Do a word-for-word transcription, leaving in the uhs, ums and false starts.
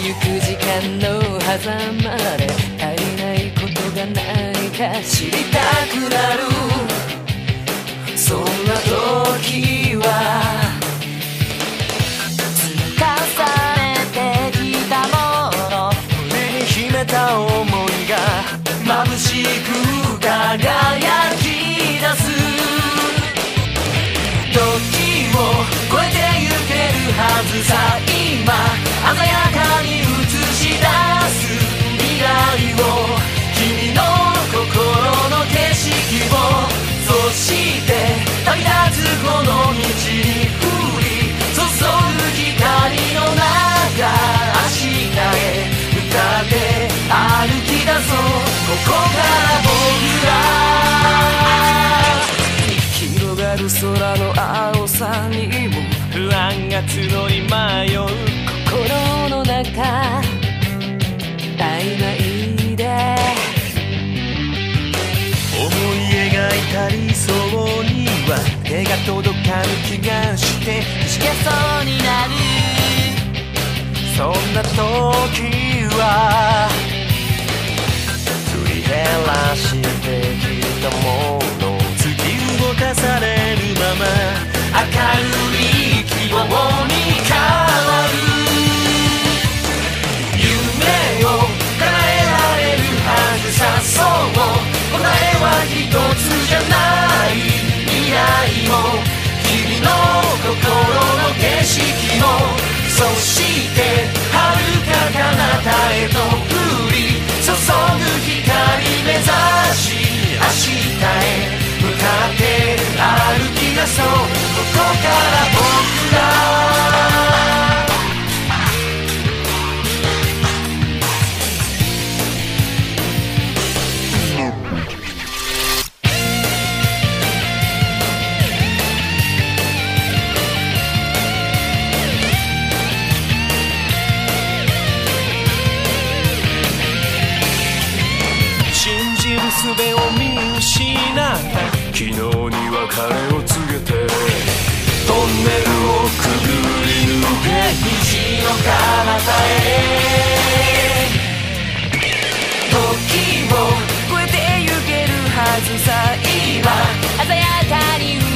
ゆく時間の狭間で足りないことが何か知りたくなる。そんな時は積み重ねてきたもの、 胸に秘めた想いが眩しく輝き出す。時を超えてゆけるはずさ。今鮮やかに映し出す未来を、君の心の景色を、そして旅立つこの道に降り注ぐ光の中、明日へ向かって歩き出そう。ここから僕ら広がる空の青さにも不安が募り迷う心の中、曖昧で思い描いた理想には手が届かぬ気がしてしけそうになる。 そんな時は振り減らしてきたもの、突き動かされるまま明るい希望に変わる。夢を叶えられるはずさ。そう、答えは一つじゃない。未来も君の心の景色も、そして遥か彼方へと降り注ぐ光目指し、明日へ向かって歩き出そう。ここから僕ら術を見失った昨日に別れを告げて、トンネルをくぐり抜け虹の彼方へ、時を超えてゆけるはずさ。今鮮やかに